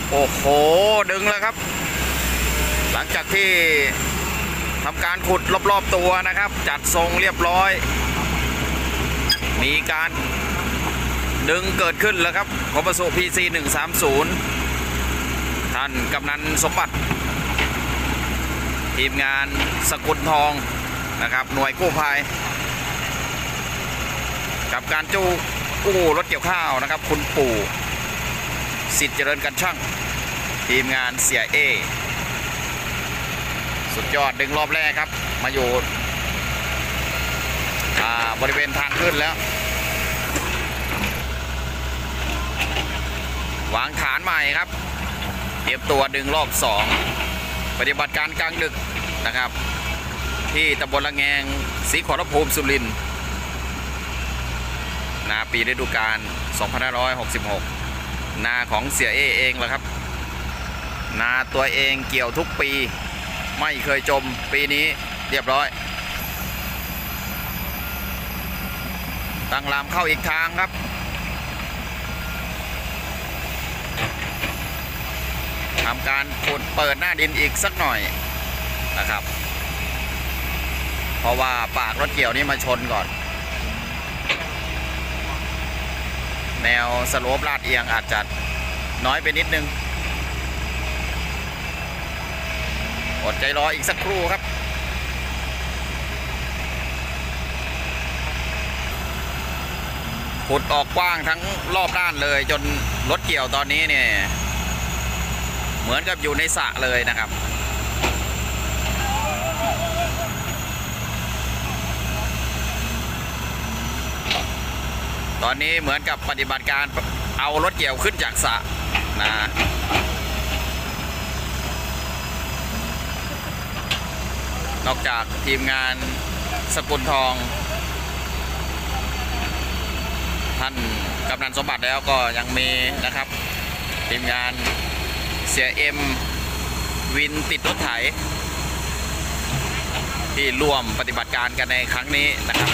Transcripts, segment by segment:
โอ้โหดึงแล้วครับหลังจากที่ทำการขุดรอบๆตัวนะครับจัดทรงเรียบร้อยมีการดึงเกิดขึ้นแล้วครับของประสบ PC 130ท่านกำนันสมบัติทีมงานสกุลทองนะครับหน่วยกู้ภัยกับการกู้รถเกี่ยวข้าวนะครับคุณปู่สิทธิ์เจริญกันช่างทีมงานเสียเอสุดยอดดึงรอบแรกครับมาอยู่บริเวณทางขึ้นแล้ววางฐานใหม่ครับเตรียมตัวดึงรอบ2ปฏิบัติการกลางดึกนะครับที่ตำบลละแงงศรีขอรภูมิสุรินทร์นาปีฤดูกาล2566นาของเสียเอเองแหละครับนาตัวเองเกี่ยวทุกปีไม่เคยจมปีนี้เรียบร้อยตั้งลำเข้าอีกทางครับทำการขุดเปิดหน้าดินอีกสักหน่อยนะครับเพราะว่าปากรถเกี่ยวนี้มาชนก่อนแนวสโลปลาดเอียงอาจจะน้อยไปนิดนึงอดใจรออีกสักครู่ครับขุดออกกว้างทั้งรอบด้านเลยจนรถเกี่ยวตอนนี้เนี่ยเหมือนกับอยู่ในสระเลยนะครับตอนนี้เหมือนกับปฏิบัติการเอารถเกี่ยวขึ้นจากสระนะนอกจากทีมงานสกุลทองท่านกำนันสมบัติแล้วก็ยังมีนะครับทีมงานเสียเอ็มวินติดรถไถที่ร่วมปฏิบัติการกันในครั้งนี้นะครับ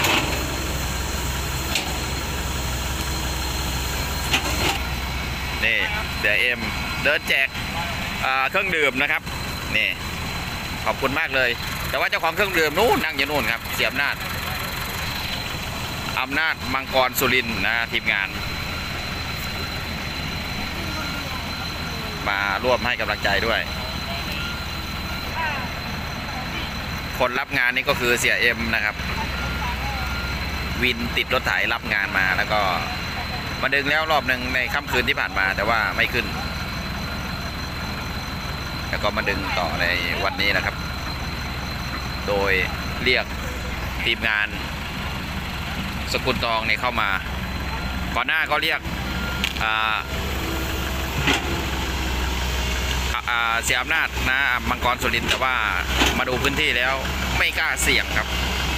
นี่เสียเอ็มเดินแจกเครื่องดื่มนะครับนี่ขอบคุณมากเลยแต่ว่าเจ้าของเครื่องดื่มนู้นนั่งอยู่นู่นครับเสียอำนาจมังกรสุรินทร์นะทีมงานมาร่วมให้กำลังใจด้วยคนรับงานนี่ก็คือเสียเอ็มนะครับวินติดรถไถรับงานมาแล้วก็มาดึงแล้วรอบหนึ่งในค่ำคืนที่ผ่านมาแต่ว่าไม่ขึ้นแล้วก็มาดึงต่อในวันนี้นะครับโดยเรียกทีมงานสกุลทองเนี่ยเข้ามาก่อนหน้าก็เรียกเสียอำนาจนะมังกรสุรินทร์แต่ว่ามาดูพื้นที่แล้วไม่กล้าเสี่ยงครับ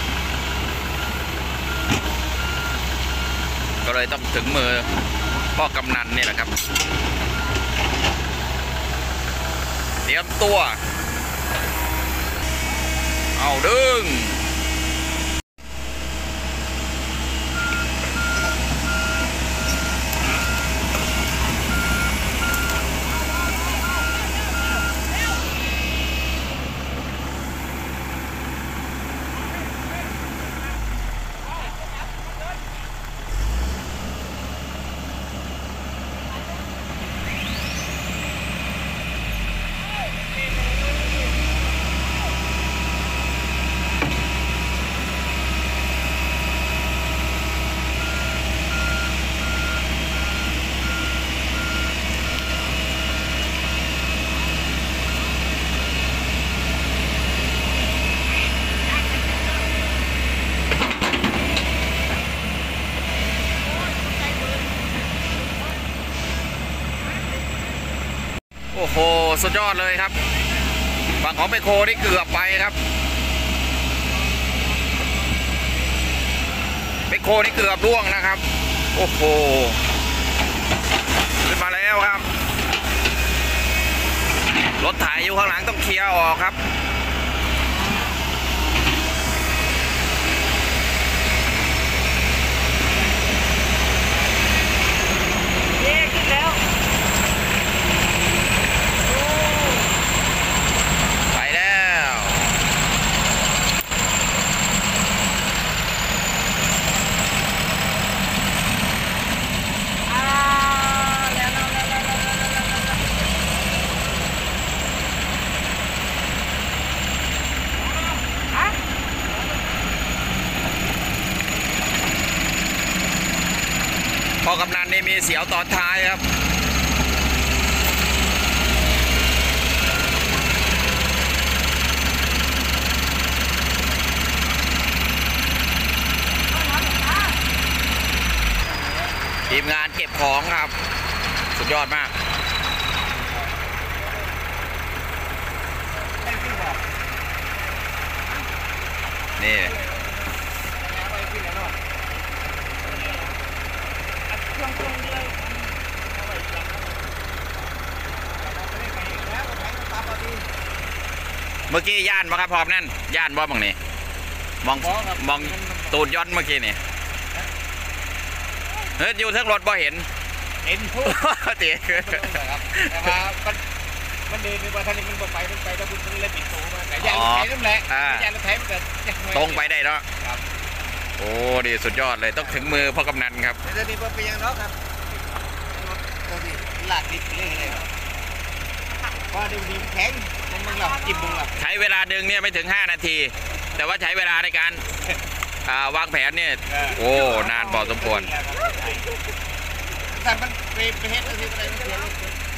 ก็เลยต้องถึงมือพ่อกำนันนี่แหละครับเตรียมตัวเอาดึงโอ้โหสุดยอดเลยครับฝั่งของเบโคนี่เกือบไปครับเบโคนี่เกือบร่วงนะครับโอ้โหขึ้นมาแล้วครับรถไถอยู่ข้างหลังต้องเคลียร์ออกครับเย้ขึ้นแล้วสียวตอนท้ายครับทีมงานเก็บของครับ สุดยอดมากนี่เมื่อกี้ย่านมาครับพร้อมนั่นย่านบ่บังนี่มองตูดย้อนเมื่อกี้นี่เฮ้ยอยู่ทั้งรถบ่เห็นพูดตีครับแต่ว่ามันเดินในวันทันนี้มันไปแล้วคุณเลยปิดตัวมาแต่ยานรถไถนั่นแหละยานรถไถมันเกิดตรงไปได้เนาะโอ้ดีสุดยอดเลยต้องถึงมือพ่อกำนันครับเดี๋ยวนี้พอไปยังเนาะครับตัวที่ลากดิบเรื่อยๆครับว่าดึงดีแข็งมึงหลับจิ้มมึงหลับใช้เวลาดึงเนี่ยไม่ถึง5 นาทีแต่ว่าใช้เวลาในการวางแผนเนี่ยโอ้นานพอสมควรแต่มันไปเฮ็ดอะไรมันเสียลูก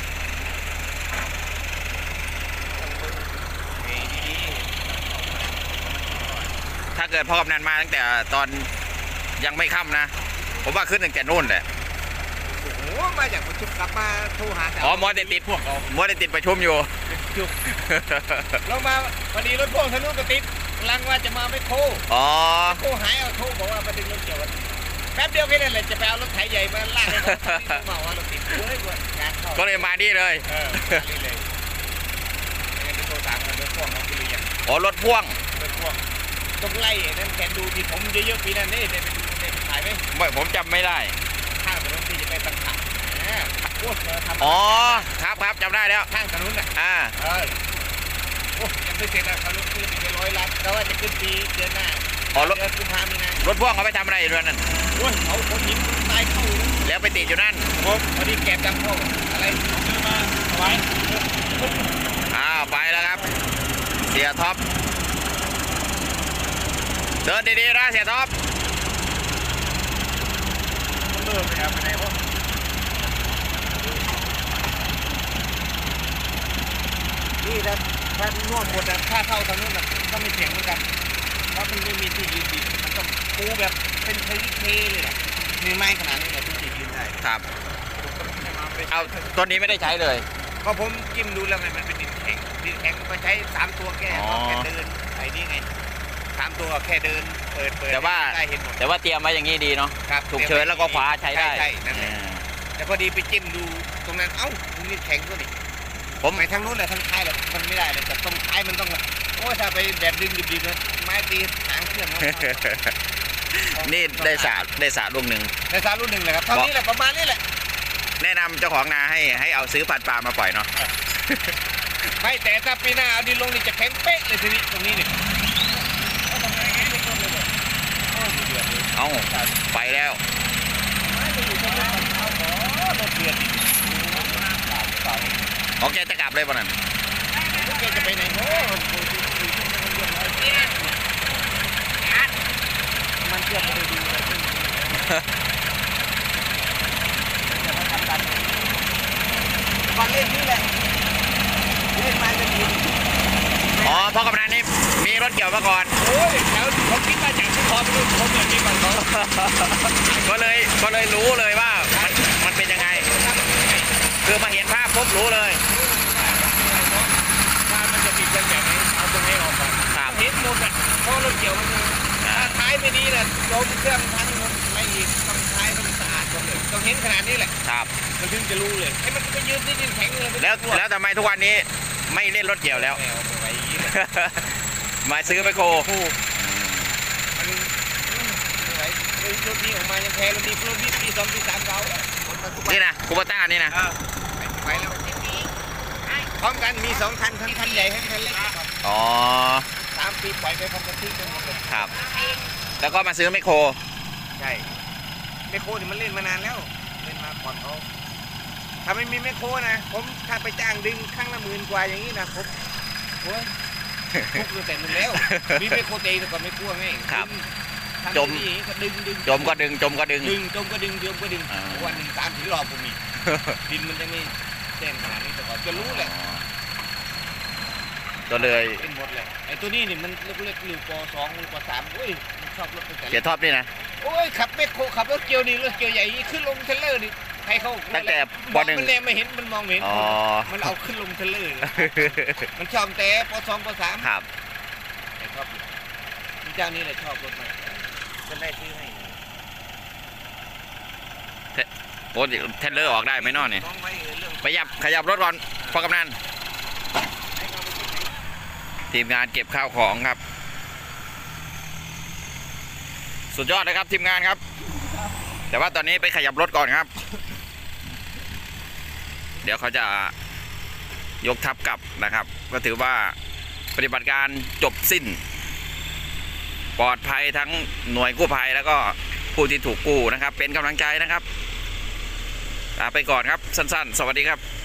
ถ้าเกิดพ่อกำนันมาตั้งแต่ตอนยังไม่ค่ำนะผมว่าขึ้นตั้งแต่นู่นแหละโอ้โหมาจากประชุมกลับมาโทรหาอ๋อมอติดพวกมอติดประชุมอยู่เรามาวันนี้รถพ่วงทะลุกระติดกำลังว่าจะมาไม่โทรอ๋อโทรหายเอาโทรบอกว่ามาดึงรถเกี่ยวแป๊บเดียวแค่นั้นแหละจะไปเอารถไถใหญ่มาลากให้เขาเมาว่ารถติดเลยก็เลยมานี่เลยนี่เลยงั้นจะโทรตามกันรถพ่วงเขาคือยังอ๋อรถพ่วงต้องไล่นั่นแกนดูที่ผมเยอะๆปีนั้นนี่ได้ไปดูได้ไปถ่ายไหมไม่ผมจำไม่ได้ข้างถนนที่จะไปตังขับโอ้ทำอ๋อครับจำได้แล้วข้างถนนน่ะโอ้ยังไม่เสร็จนะถนนคือไป100 ล้านแต่ว่าจะขึ้นปีเดือนหน้าอ๋อรถกุมภาพันธ์นะรถพ่วงเขาไปทำอะไรอยู่นั่นโอ้ยเขาคนหินตายเข้าแล้วไปติดอยู่นั่นผมพอดีแกะจำเข้าอะไรซื้อมาเอาไว้ไปแล้วครับเสียท็อปเดินดีๆนะเสียท็อปเลิกไปครับไปไหนวะนี่ถ้าน่วมหมดค่าเข้าทางนู้นก็ไม่เสียงเหมือนกันเพราะมันไม่มีที่ยืนดีมันต้องปูแบบเป็นเทเลยนะมีไม้ขนาดนี้แหละที่จะยืนได้ครับเอาตัวนี้ไม่ได้ใช้เลยก็ผมจิ้มดูแล้วไงมันเป็นดินแข็งก็ใช้3 ตัวแค่เดินไอ้นี่ไง3 ตัวแค่เดินเปิดแต่ว่าเตรียมไว้อย่างนี้ดีเนาะถูกเชิญแล้วก็ขวาใช้ได้ใช่นั่นแหละแต่พอดีไปจิ้มดูตรงนั้นเอ้าตรงนี้แข็งตัวนี้ผมไปทางนู้นเลยทางท้ายเลยมันไม่ได้เลยแต่ตรงท้ายมันต้องโอ้ถ้าไปแบบดึงดิบๆเลยไม้ตีหางเครื่องนี่ได้สาลูกหนึ่งเลยครับเท่านี้แหละประมาณนี้แหละแนะนำเจ้าของนาให้เอาซื้อพันธุ์ปลามาปล่อยเนาะไม่แต่ถ้าปีหน้าเอาดินลงนี่จะแข็งเป๊ะเลยทีนี้ตรงนี้เนี่ยเอาไปแล้วโอเคจะกลับเลยป่ะนั่นจะไปไหนโอ้มันเทียบไปดูเลยก่อนเล่นนี่แหละเล่นมาจะดีอ๋อพ่อกำนันนี่มีรถเกี่ยวมาก่อนโอ้ยแล้วเขาคิดมาจากที่คอไปดูผมอย่างนี้มันก็เลยรู้เลยว่ามันเป็นยังไงคือมาเห็นภาพปุ๊บรู้เลยถ้ามันจะติดแบบนี้เอาตรงนี้ออกก่อนเห็นหมดอ่ะเพราะรถเกี่ยวมันถ้าท้ายไม่ดีแหละโดนเครื่องทั้งอะไรอีกต้องท้ายต้องสะอาดหมดเลยต้องเห็นขนาดนี้แหละครับมันถึงจะรู้เลยให้มันไปยืนที่ดินแข็งเลยแล้วทำไมทุกวันนี้ไม่เล่นรถเกี่ยวแล้วมาซื้อไปโครถนี้ออกมายังแพ้รถนี้ปี 2 ปี 3เขานี่นะคูปต้านี่นะไปแล้วพร้อมกันมี2 คันทั้งคันใหญ่ทั้งคันเล็กอ๋อ 3 ปีปล่อยไปพร้อมกันที่กันหมดเลยครับแล้วก็มาซื้อไมโครใช่ไมโครนี่มันเล่นมานานแล้วเล่นมาก่อนเขาถ้าไม่มีไมโครนะผมถ้าไปจ้างดึงครั้งละ10,000 กว่าอย่างนี้นะผมโอ้ยทุกตั้งแต่นึงแล้วมีไมโครเตะแต่ก่อนไม่กลัวไงครับจมก็ดึงจมก็ดึงจมก็ดึงจมก็ดึงวันหนึ่ง3 รอบผมมีดินมันจะไม่แน่นขนาดนี้แต่ก่อนจะรู้แหละก็เลยเป็นหมดเลยไอ้ตัวนี้นี่มันเล็กๆหรือป.2 หรือป.3 โอ้ยมันชอบรถตั้งแต่เกียร์ท็อปนี่นะโอ้ยขับเมคโครขับรถเกียวนี่รถเกียวใหญ่ขึ้นลงเทรลเลอร์นี่ใครเขาตั้งแต่ปมัน .1 แน่ไม่เห็นมันมองไม่เห็นอ๋อมันเอาขึ้นลงเทรลเลอร์มันชอบแต่ป.2 ป.3 ครับแต่ชอบมีเจ้านี้เลยชอบรถมากจะได้ซื้อให้โอ้เทเลอร์ออกได้ไหมนอนเนี่ยน้องไว้เรื่องขยับรถก่อนพ่อกำนันทีมงานเก็บข้าวของครับ สุดยอดเลยครับทีมงานครับ แต่ว่าตอนนี้ไปขยับรถก่อนครับ เดี๋ยวเขาจะยกทัพกลับนะครับ ก็ถือว่าปฏิบัติการจบสิ้น ปลอดภัยทั้งหน่วยกู้ภัยแล้วก็ผู้ที่ถูกกู้นะครับ เป็นกำลังใจนะครับลาไปก่อนครับสั้นๆ สวัสดีครับ